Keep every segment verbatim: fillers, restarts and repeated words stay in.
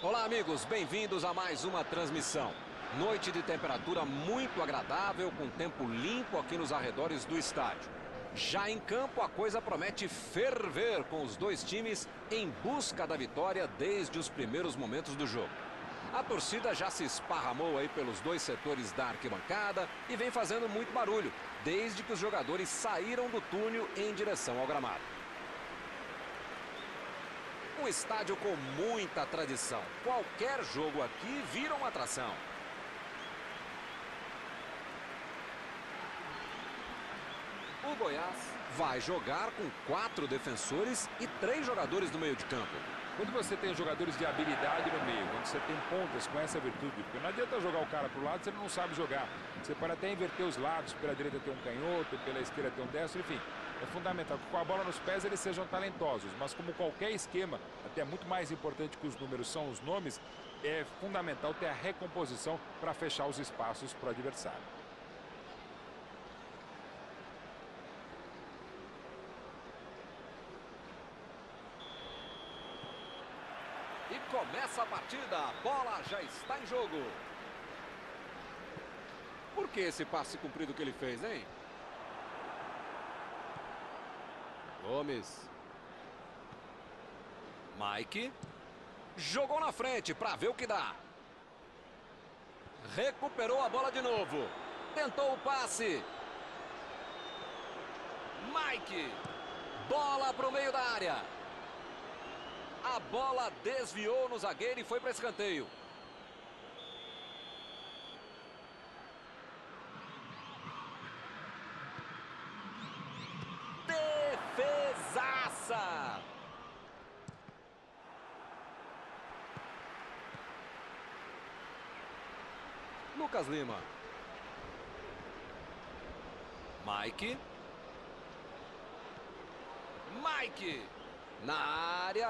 Olá, amigos, bem-vindos a mais uma transmissão. Noite de temperatura muito agradável, com tempo limpo aqui nos arredores do estádio. Já em campo, a coisa promete ferver com os dois times em busca da vitória desde os primeiros momentos do jogo. A torcida já se esparramou aí pelos dois setores da arquibancada e vem fazendo muito barulho, desde que os jogadores saíram do túnel em direção ao gramado. Um estádio com muita tradição. Qualquer jogo aqui vira uma atração. O Goiás vai jogar com quatro defensores e três jogadores no meio de campo. Quando você tem jogadores de habilidade no meio, quando você tem pontas com essa virtude, porque não adianta jogar o cara para o lado se ele não sabe jogar. Você pode até inverter os lados, pela direita ter um canhoto, pela esquerda ter um destro, enfim. É fundamental que com a bola nos pés eles sejam talentosos, mas como qualquer esquema, até muito mais importante que os números são os nomes, é fundamental ter a recomposição para fechar os espaços para o adversário. E começa a partida, a bola já está em jogo. Por que esse passe comprido que ele fez, hein? Gomes. Mike. Jogou na frente para ver o que dá. Recuperou a bola de novo. Tentou o passe. Mike. Bola para o meio da área. A bola desviou no zagueiro e foi para escanteio. Defesaça! Lucas Lima. Mike. Mike. Na área.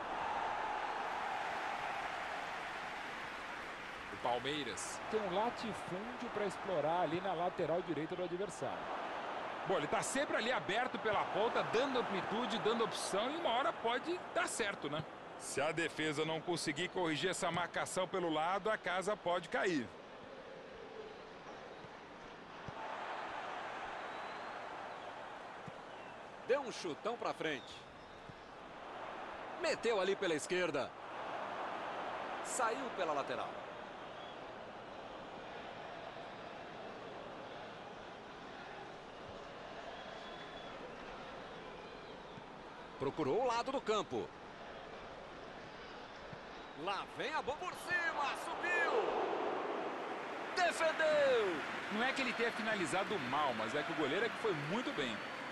O Palmeiras tem um latifúndio para explorar ali na lateral direita do adversário. Bom, ele está sempre ali aberto pela ponta, dando amplitude, dando opção, e uma hora pode dar certo, né? Se a defesa não conseguir corrigir essa marcação pelo lado, a casa pode cair. Deu um chutão para frente. Meteu ali pela esquerda. Saiu pela lateral. Procurou o lado do campo. Lá vem a bola por cima, subiu. Defendeu. Não é que ele tenha finalizado mal, mas é que o goleiro é que foi muito bem.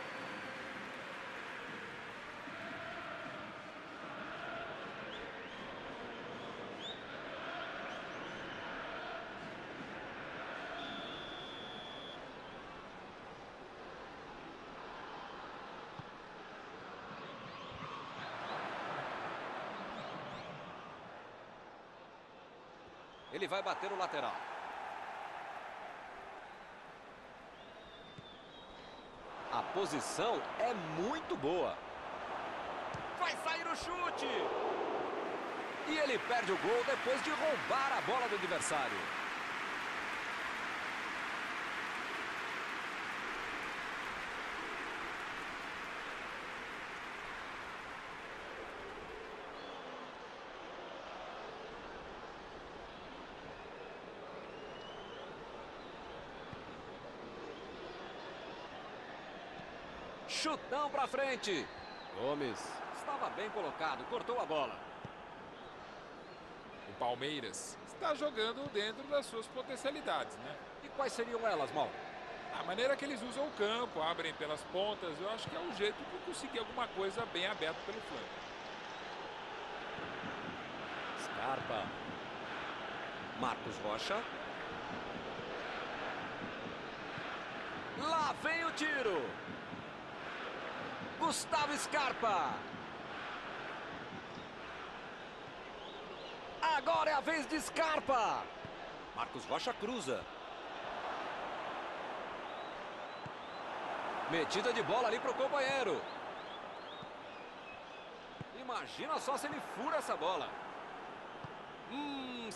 Ele vai bater o lateral. A posição é muito boa. Vai sair o chute. E ele perde o gol depois de roubar a bola do adversário. Chutão pra frente. Gomes estava bem colocado, cortou a bola. O Palmeiras está jogando dentro das suas potencialidades, né? E quais seriam elas, Mauro? A maneira que eles usam o campo, abrem pelas pontas, eu acho que é um jeito de conseguir alguma coisa bem aberta pelo flanco. Scarpa. Marcos Rocha. Lá vem o tiro. Gustavo Scarpa. Agora é a vez de Scarpa. Marcos Rocha cruza. Metida de bola ali para o companheiro. Imagina só se ele fura essa bola.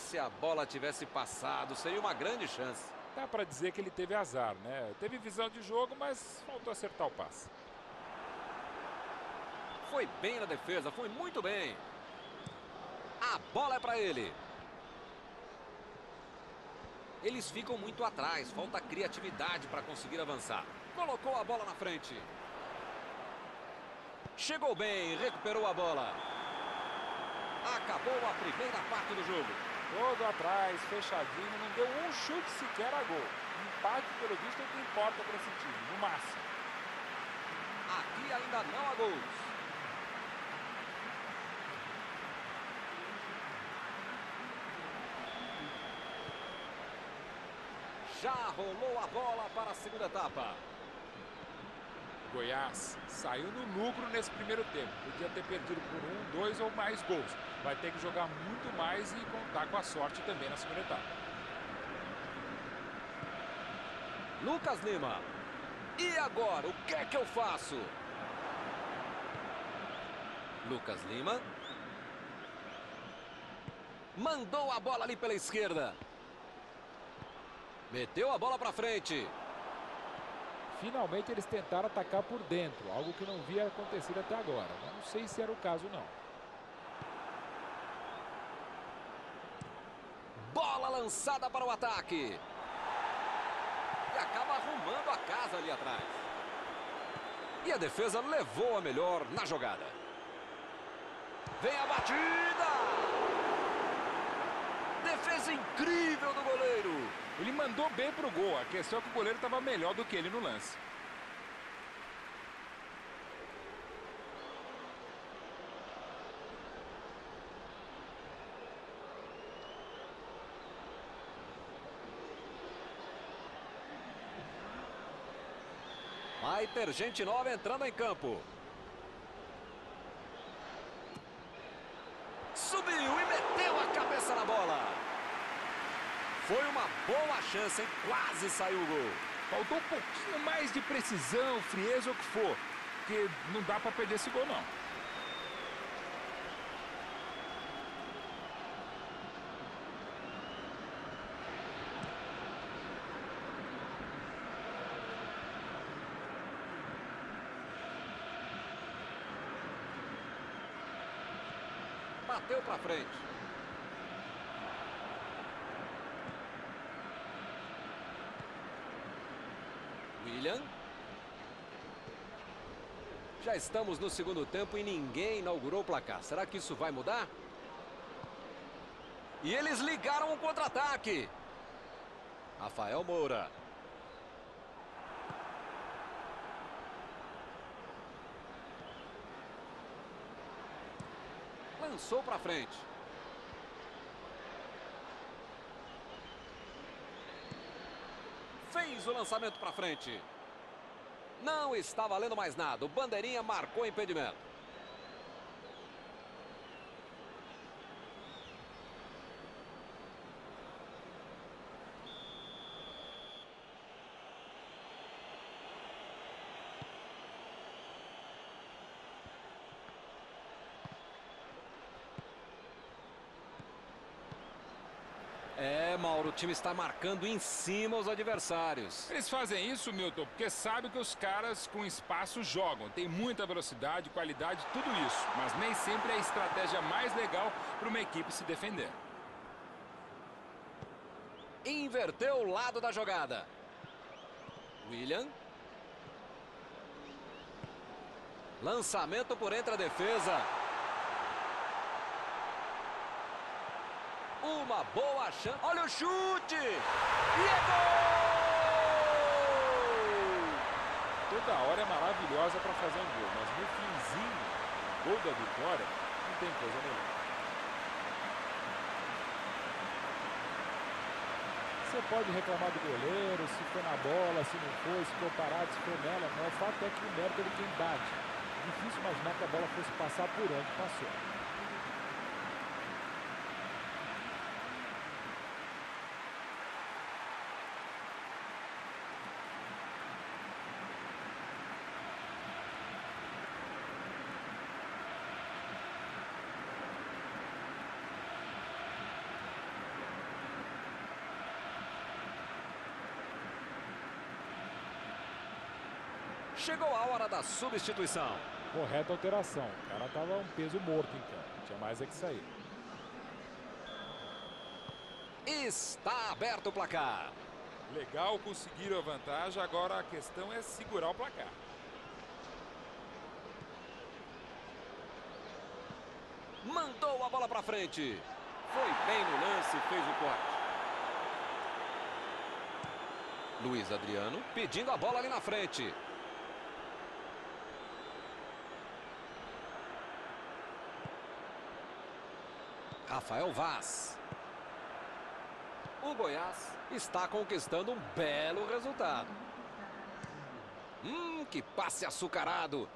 se a bola tivesse passado, seria uma grande chance. Dá para dizer que ele teve azar, né? Teve visão de jogo, mas faltou acertar o passe. Foi bem na defesa, foi muito bem. A bola é para ele. Eles ficam muito atrás, falta criatividade para conseguir avançar. Colocou a bola na frente. Chegou bem, recuperou a bola. Acabou a primeira parte do jogo. Todo atrás, fechadinho, não deu um chute sequer a gol. Empate, pelo visto, é o que importa para esse time, no máximo. Aqui ainda não há gols. Já rolou a bola para a segunda etapa. Goiás saiu no lucro nesse primeiro tempo. Podia ter perdido por um, dois ou mais gols. Vai ter que jogar muito mais e contar com a sorte também na segunda etapa. Lucas Lima. E agora, o que é que eu faço? Lucas Lima. Mandou a bola ali pela esquerda. Meteu a bola para frente. Finalmente eles tentaram atacar por dentro, algo que não havia acontecido até agora. Não sei se era o caso, não. Bola lançada para o ataque. E acaba arrumando a casa ali atrás. E a defesa levou a melhor na jogada. Vem a batida. Defesa incrível do goleiro. Ele mandou bem pro gol. A questão é que o goleiro estava melhor do que ele no lance. Vai ter gente nova entrando em campo. Subiu e meteu a cabeça na bola. Foi uma boa chance, hein? Quase saiu o gol. Faltou um pouquinho mais de precisão, frieza ou o que for. Porque não dá para perder esse gol, não. Bateu para frente. William. Já estamos no segundo tempo e ninguém inaugurou o placar. Será que isso vai mudar? E eles ligaram o contra-ataque. Rafael Moura. Lançou para frente. Fez o lançamento para frente. Não está valendo mais nada. O bandeirinha marcou impedimento. É, Mauro, o time está marcando em cima os adversários. Eles fazem isso, Milton, porque sabem que os caras com espaço jogam. Tem muita velocidade, qualidade, tudo isso. Mas nem sempre é a estratégia mais legal para uma equipe se defender. Inverteu o lado da jogada. William. Lançamento por entre a defesa. Uma boa chance. Olha o chute! E é gol! Toda hora é maravilhosa para fazer um gol, mas no finzinho, gol da vitória, não tem coisa melhor. Você pode reclamar do goleiro, se foi na bola, se não foi, se foi parado, se foi nela, não. O fato é que o mérito é de quem bate. Difícil imaginar que a bola fosse passar por onde passou. Chegou a hora da substituição. Correta alteração. O cara tava um peso morto em campo. Tinha mais é que sair. Está aberto o placar. Legal, conseguiram a vantagem. Agora a questão é segurar o placar. Mandou a bola para frente. Foi bem no lance, fez o corte. Luiz Adriano pedindo a bola ali na frente. Rafael Vaz. O Goiás está conquistando um belo resultado. Hum, que passe açucarado.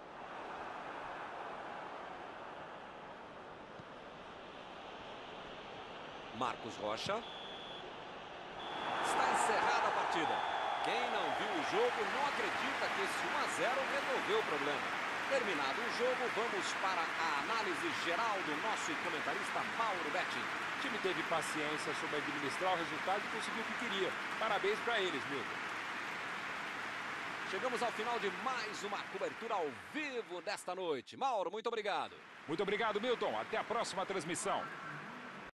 Marcos Rocha. Está encerrada a partida. Quem não viu o jogo não acredita que esse um a zero resolveu o problema. Terminado o jogo, vamos para a análise geral do nosso comentarista Mauro Betting. O time teve paciência sobre administrar o resultado e conseguiu o que queria. Parabéns para eles, Milton. Chegamos ao final de mais uma cobertura ao vivo desta noite. Mauro, muito obrigado. Muito obrigado, Milton. Até a próxima transmissão.